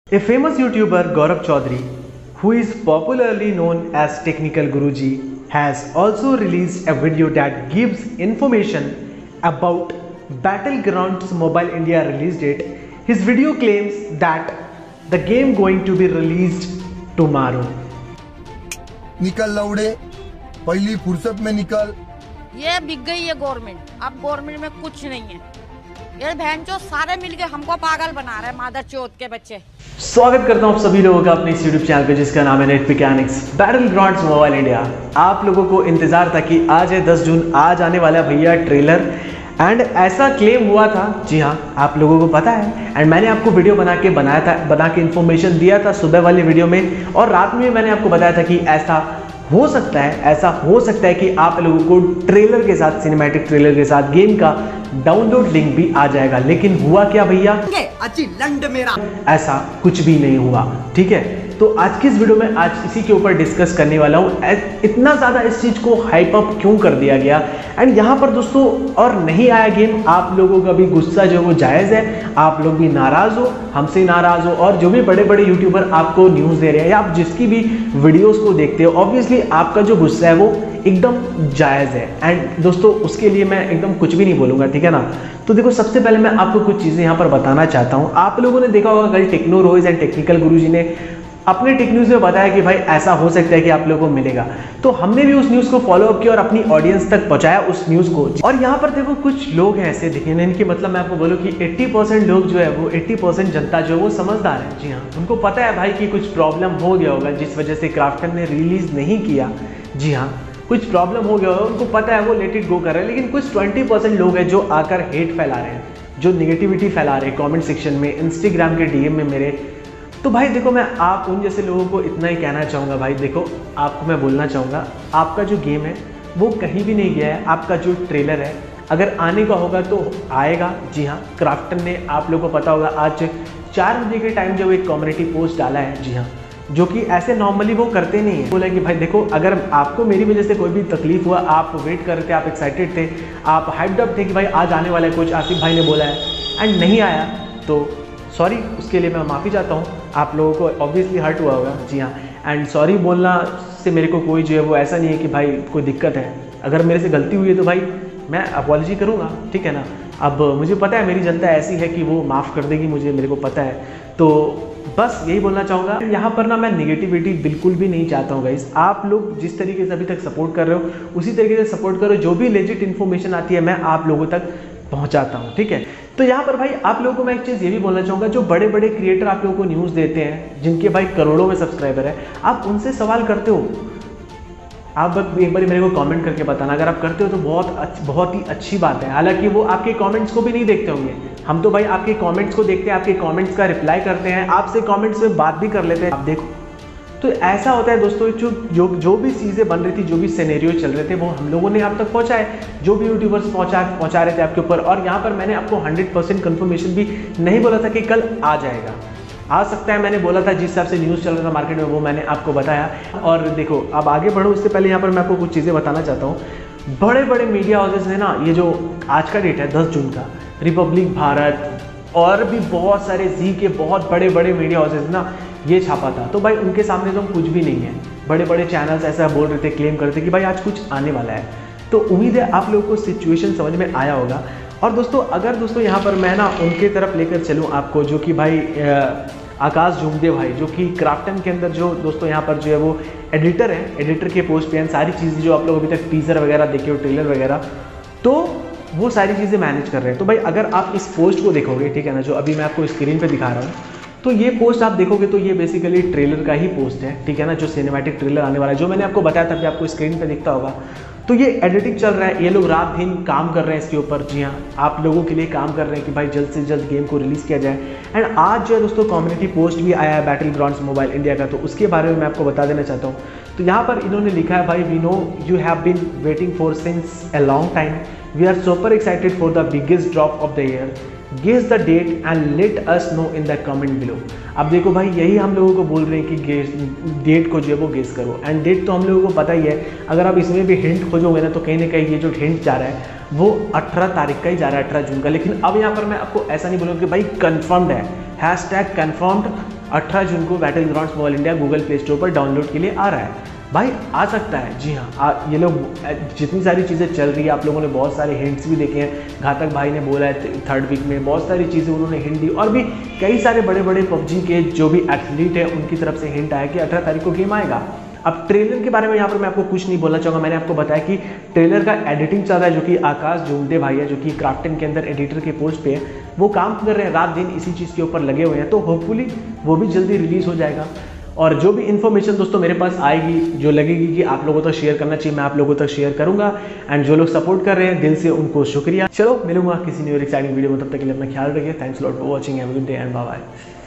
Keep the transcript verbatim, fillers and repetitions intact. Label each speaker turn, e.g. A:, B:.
A: A famous YouTuber Gaurav Chaudhary, who is popularly known as Technical Guruji, has also released a video that gives information about Battlegrounds Mobile India release date. His video claims that the game going to be released tomorrow.
B: निकल लौड़े, पहली फुर्सत में निकल।
C: ये बिक गई है government, अब गवर्नमेंट में कुछ नहीं है। ये बहनचोद सारे मिलके हमको पागल बना रहे हैं, मादर चौथ के बच्चे।
A: स्वागत करता हूं आप सभी लोगों का अपने इस यूट्यूब चैनल पे जिसका नाम है net mechanics battlegrounds mobile India. आप लोगों को इंतजार था कि आज है दस जून, आज आने वाला भैया ट्रेलर एंड ऐसा क्लेम हुआ था। जी हाँ, आप लोगों को पता है एंड मैंने आपको वीडियो बना के बनाया था, बना के इन्फॉर्मेशन दिया था सुबह वाली वीडियो में, और रात में मैंने आपको बताया था कि ऐसा हो सकता है ऐसा हो सकता है कि आप लोगों को ट्रेलर के साथ, सिनेमैटिक ट्रेलर के साथ गेम का डाउनलोड लिंक भी आ जाएगा। लेकिन हुआ क्या भैया,
D: अच्छी लंड मेरा
A: ऐसा कुछ भी नहीं हुआ। ठीक है, तो आज की इस वीडियो में आज इसी के ऊपर डिस्कस करने वाला हूँ। इतना ज़्यादा इस चीज़ को हाइप अप क्यों कर दिया गया एंड यहाँ पर दोस्तों और नहीं आया गेम। आप लोगों का भी गुस्सा जो वो जायज़ है, आप लोग भी नाराज़ हो, हमसे नाराज़ हो, और जो भी बड़े बड़े यूट्यूबर आपको न्यूज़ दे रहे हैं या आप जिसकी भी वीडियोस को देखते हो, ऑब्वियसली आपका जो गुस्सा है वो एकदम जायज़ है। एंड दोस्तों उसके लिए मैं एकदम कुछ भी नहीं बोलूँगा, ठीक है ना। तो देखो, सबसे पहले मैं आपको कुछ चीज़ें यहाँ पर बताना चाहता हूँ। आप लोगों ने देखा होगा कल टेक्नो रोज एंड टेक्निकल गुरुजी ने अपने टेक न्यूज़ में बताया कि भाई ऐसा हो सकता है कि आप लोगों को मिलेगा, तो हमने भी उस न्यूज़ को फॉलो अप किया और अपनी ऑडियंस तक पहुंचाया उस न्यूज़ को। और यहाँ पर देखो कुछ लोग हैं ऐसे, देखिए इनकी मतलब मैं आपको बोलूँ कि अस्सी परसेंट लोग जो है वो अस्सी परसेंट जनता जो है वो समझदार है। जी हाँ, उनको पता है भाई कि कुछ प्रॉब्लम हो गया होगा जिस वजह से क्राफ्टन ने रिलीज नहीं किया। जी हाँ, कुछ प्रॉब्लम हो गया होगा, उनको पता है, वो लेट इट गो कर रहे हैं। लेकिन कुछ ट्वेंटी परसेंट लोग हैं जो आकर हेट फैला रहे हैं, जो निगेटिविटी फैला रहे हैं कॉमेंट सेक्शन में, इंस्टाग्राम के डीएम में मेरे। तो भाई देखो, मैं आप उन जैसे लोगों को इतना ही कहना चाहूँगा, भाई देखो आपको मैं बोलना चाहूँगा, आपका जो गेम है वो कहीं भी नहीं गया है। आपका जो ट्रेलर है अगर आने का होगा तो आएगा। जी हाँ, क्राफ्टन ने, आप लोगों को पता होगा, आज चार बजे के टाइम जब एक कम्युनिटी पोस्ट डाला है। जी हाँ, जो कि ऐसे नॉर्मली वो करते नहीं है। बोला कि भाई देखो, अगर आपको मेरी वजह से कोई भी तकलीफ हुआ, आप वेट कर रहे थे, आप एक्साइटेड थे, आप हाइप्ड अप थे कि भाई आज आने वाला है, कुछ आसिफ भाई ने बोला है एंड नहीं आया, तो सॉरी, उसके लिए मैं माफ़ी चाहता हूँ। आप लोगों को ऑब्वियसली हर्ट हुआ होगा। जी हाँ, एंड सॉरी बोलना से मेरे को कोई जो है वो ऐसा नहीं है कि भाई कोई दिक्कत है। अगर मेरे से गलती हुई है तो भाई मैं अपॉलॉजी करूँगा, ठीक है ना। अब मुझे पता है मेरी जनता ऐसी है कि वो माफ़ कर देगी मुझे, मेरे को पता है। तो बस यही बोलना चाहूँगा। यहाँ पर ना मैं निगेटिविटी बिल्कुल भी नहीं चाहता हूँ गाइस। आप लोग जिस तरीके से अभी तक सपोर्ट कर रहे हो उसी तरीके से सपोर्ट करो। जो भी लेजिट इन्फॉर्मेशन आती है मैं आप लोगों तक पहुंचाता हूं, ठीक है। तो यहाँ पर भाई आप लोगों को मैं एक चीज़ ये भी बोलना चाहूँगा, जो बड़े बड़े क्रिएटर आप लोगों को न्यूज़ देते हैं, जिनके भाई करोड़ों में सब्सक्राइबर है, आप उनसे सवाल करते हो, आप एक बार मेरे को कमेंट करके बताना। अगर आप करते हो तो बहुत अच्छ, बहुत ही अच्छी बात है। हालांकि वो आपके कमेंट्स को भी नहीं देखते होंगे, हम तो भाई आपके कमेंट्स को देखते हैं, आपके कमेंट्स का रिप्लाई करते हैं, आपसे कमेंट्स में बात भी कर लेते हैं। आप देखो, तो ऐसा होता है दोस्तों, जो जो जो भी चीज़ें बन रही थी, जो भी सिनेरियो चल रहे थे, वो हम लोगों ने आप तक पहुंचाए, जो भी यूट्यूबर्स पहुंचा पहुंचा रहे थे आपके ऊपर। और यहाँ पर मैंने आपको हंड्रेड परसेंट कन्फर्मेशन भी नहीं बोला था कि कल आ जाएगा, आ सकता है। मैंने बोला था जिस हिसाब से न्यूज़ चल रहा था मार्केट में, वो मैंने आपको बताया। और देखो, अब आगे बढ़ो उससे पहले यहाँ पर मैं आपको कुछ चीज़ें बताना चाहता हूँ। बड़े बड़े मीडिया हाउसेस है ना, ये जो आज का डेट है दस जून का, रिपब्लिक भारत और भी बहुत सारे जी के बहुत बड़े बड़े मीडिया हाउसेस ना, ये छापा था। तो भाई उनके सामने तो कुछ भी नहीं है। बड़े बड़े चैनल्स ऐसा बोल रहे थे, क्लेम कर रहे थे कि भाई आज कुछ आने वाला है। तो उम्मीद है आप लोगों को सिचुएशन समझ में आया होगा। और दोस्तों अगर दोस्तों यहाँ पर मैं ना उनके तरफ लेकर चलूँ आपको, जो कि भाई आकाश जुमदे भाई, जो कि क्राफ्टन के अंदर जो दोस्तों यहाँ पर जो है वो एडिटर है, एडिटर के पोस्ट पे हैं सारी चीज़ें जो आप लोग अभी तक टीजर वगैरह देखे हो, ट्रेलर वगैरह, तो वो सारी चीज़ें मैनेज कर रहे हैं। तो भाई अगर आप इस पोस्ट को देखोगे, ठीक है ना, जो अभी मैं आपको स्क्रीन पे दिखा रहा हूँ, तो ये पोस्ट आप देखोगे तो ये बेसिकली ट्रेलर का ही पोस्ट है, ठीक है ना, जो सिनेमैटिक ट्रेलर आने वाला है, जो मैंने आपको बताया था कि आपको स्क्रीन पे दिखता होगा। तो ये एडिटिंग चल रहा है, ये लोग रात दिन काम कर रहे हैं इसके ऊपर। जी हाँ, आप लोगों के लिए काम कर रहे हैं कि भाई जल्द से जल्द गेम को रिलीज़ किया जाए। एंड आज जो है दोस्तों कम्युनिटी पोस्ट भी आया है बैटलग्राउंड्स मोबाइल इंडिया का, तो उसके बारे में मैं आपको बता देना चाहता हूँ। तो यहाँ पर इन्होंने लिखा है, भाई we know you have been waiting for since a long time, we are super excited for the biggest drop of the year, guess the date and let us know in the comment below. अब देखो भाई, यही हम लोगों को बोल रहे हैं कि गेस डेट को जो है वो गेस करो। एंड डेट तो हम लोगों को पता ही है, अगर आप इसमें भी हिंट खोजोगे ना तो कहीं ना कहीं ये जो हिंट जा रहा है वो अठारह तारीख का ही जा रहा है, अठारह जून का। लेकिन अब यहाँ पर मैं आपको ऐसा नहीं बोलूँगा कि भाई कन्फर्म्ड है, हैश टैग कन्फर्म्ड अठारह जून को battlegrounds mobile India Google Play Store पर डाउनलोड के लिए आ रहा है। भाई आ सकता है, जी हाँ। आ, ये लोग जितनी सारी चीज़ें चल रही है, आप लोगों ने बहुत सारे हिंट्स भी देखे हैं। घातक भाई ने बोला है थर्ड वीक में, बहुत सारी चीज़ें उन्होंने हिंट दी, और भी कई सारे बड़े बड़े पबजी के जो भी एथलीट है उनकी तरफ से हिंट आया कि अठारह तारीख को गेम आएगा। अब ट्रेलर के बारे में यहाँ पर मैं आपको कुछ नहीं बोलना चाहूँगा। मैंने आपको बताया कि ट्रेलर का एडिटिंग चल रहा है, जो कि आकाश जोंगडे भाई है, जो कि क्राफ्टन के अंदर एडिटर के पोस्ट पे है, वो काम कर रहे हैं, रात दिन इसी चीज़ के ऊपर लगे हुए हैं। तो होपफुली वो भी जल्दी रिलीज़ हो जाएगा। और जो भी इन्फॉर्मेशन दोस्तों मेरे पास आएगी, जो लगेगी कि आप लोगों तक शेयर करना चाहिए, मैं आप लोगों तक शेयर करूंगा। एंड जो लोग सपोर्ट कर रहे हैं, दिल से उनको शुक्रिया। चलो मिलूंगा किसी न्यू एक्साइटिंग वीडियो में, तब तक के लिए अपना ख्याल रखिए। Thanks lot for watching, have a good day and bye bye.